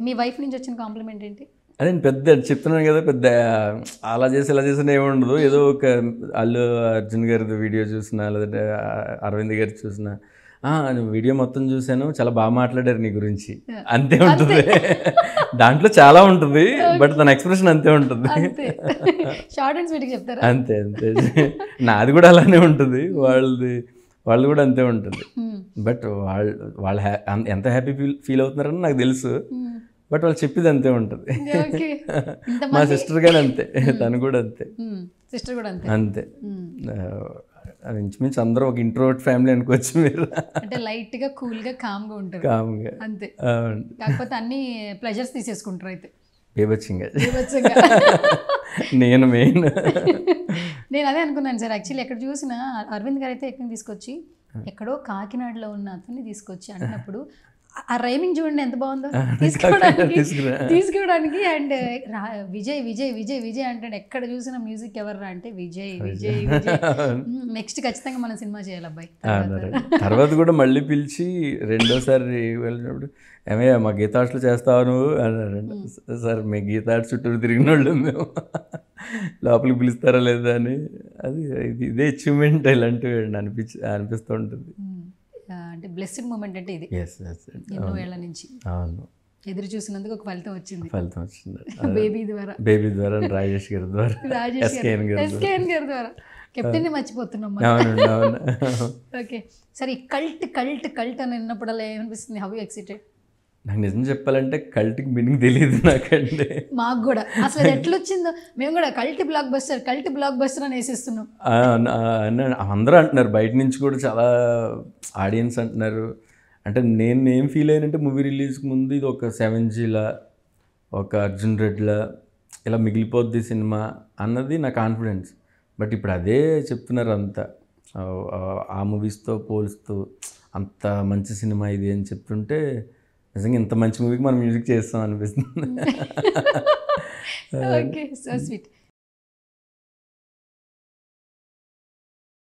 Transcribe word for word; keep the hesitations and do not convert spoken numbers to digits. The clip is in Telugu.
మీ వైఫ్ నుంచి వచ్చిన కాంప్లిమెంట్ ఏంటి? అదే పెద్ద చెప్తున్నాను కదా, పెద్ద అలా చేసి ఇలా చేసిన ఏముండదు. ఏదో ఒక అల్లు అర్జున్ గారి వీడియో చూసినా లేదంటే అరవింద్ గారి చూసినా, వీడియో మొత్తం చూశాను, చాలా బాగా మాట్లాడారు నీ గురించి, అంతే ఉంటుంది. దాంట్లో చాలా ఉంటుంది, బట్ తన ఎక్స్ప్రెషన్ అంతే ఉంటుంది. షార్ట్ అండ్ స్వీట్గా చెప్తారా? అంతే అంతే. నాది కూడా అలానే ఉంటుంది, వాళ్ళది వాళ్ళు కూడా అంతే ఉంటుంది. బట్ వాళ్ళు వాళ్ళు హ్యా ఎంత హ్యాపీ ఫీల్ ఫీల్ అవుతున్నారని నాకు తెలుసు, బట్ వాళ్ళు చెప్పేది అంతే ఉంటుంది. మా సిస్టర్ గారు అంతే, తను కూడా అంతే. సిస్టర్ కూడా అంతే అంతే. ఇంచుమించు అందరూ ఒక ఇంట్రోవర్ట్ ఫ్యామిలీ అనుకోవచ్చు మీరు. అంటే లైట్ గా కూల్ గా కామ్ గా ఉంటారు. కామ్ గా అంతే. కాకపోతే అన్ని ప్లెజర్స్ తీసేసుకుంటారు అయితే. బీభత్సంగా. నేను మెయిన్ నేను అదే అనుకున్నాను సార్. యాక్చువల్లీ ఎక్కడ చూసినా అరవింద్ గారు అయితే ఎక్కడ తీసుకొచ్చి, ఎక్కడో కాకినాడలో ఉన్న అతన్ని తీసుకొచ్చి అన్నప్పుడు ఆ రైమింగ్ చూడండి ఎంత బాగుందో తీసుకోవడానికి తీసుకోవడానికి అండ్ విజయ్ విజయ్ విజయ్ విజయ్ అంటే ఎక్కడ చూసినా మ్యూజిక్ ఎవర్రా అంటే విజయ్ విజయ్ విజయ్. నెక్స్ట్ ఖచ్చితంగా మనం సినిమా చేయాలి అబ్బాయి. తర్వాత కూడా మళ్ళీ పిలిచి రెండోసారి వెళ్ళినప్పుడు, ఏమయ్యా మా గీతార్ట్స్లో చేస్తావు నువ్వు అన్నారండి. సార్ మీ గీతార్ట్స్ చుట్టూరు తిరిగిన వాళ్ళు మేము, లోపలికి పిలుస్తారా లేదా అని. అది ఇదే అచీవ్మెంట్ ఇలాంటివి అనిపించి అనిపిస్తూ ఉంటుంది. అంటే బ్లెస్డ్ మూమెంట్ అంటే ఇది. ఎన్నో ఏళ్ల నుంచి ఎదురు చూసినందుకు ఒక ఫలితం వచ్చింది. ఫలితం వచ్చింది బేబీ ద్వారా. బేబీ ద్వారా రాజేష్ గారి ద్వారా, ఎస్కేఎన్ గారి ద్వారా. కెప్టెన్ మర్చిపోతున్నాం. ఓకే సరే, ఈ కల్ట్ కల్ట్ కల్ట్ అని విన్నప్పుడల్లా ఏమనిపిస్తుంది? How you excited? నాకు నిజం చెప్పాలంటే కల్ట్కి మీనింగ్ తెలియదు నాకంటే. మాకు కూడా అసలు ఎట్లా వచ్చిందో, మేము కూడా cult blockbuster cult blockbuster అని వేసేస్తున్నాం. అందరూ అంటున్నారు, బయట నుంచి కూడా చాలా ఆడియన్స్ అంటున్నారు. అంటే నేను ఏం ఫీల్ అయ్యానంటే, మూవీ రిలీజ్కి ముందు ఇది ఒక సెవెన్ జీలా, ఒక అర్జున్ రెడ్డిలా ఇలా మిగిలిపోద్ది సినిమా అన్నది నా కాన్ఫిడెన్స్. బట్ ఇప్పుడు అదే చెప్తున్నారు అంతా, ఆ మూవీస్తో పోలుస్తూ అంత మంచి సినిమా ఇది అని చెప్తుంటే, నిజంగా ఇంత మంచి మూవీకి మనం మ్యూజిక్ చేస్తాం అనిపిస్తుంది. Okay so sweet.